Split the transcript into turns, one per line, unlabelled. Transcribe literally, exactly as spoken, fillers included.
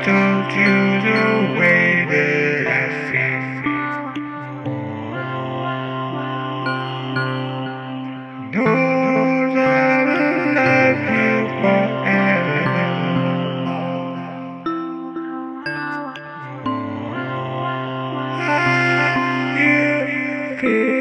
told you the way that I feel. Know that I love you forever. How you feel?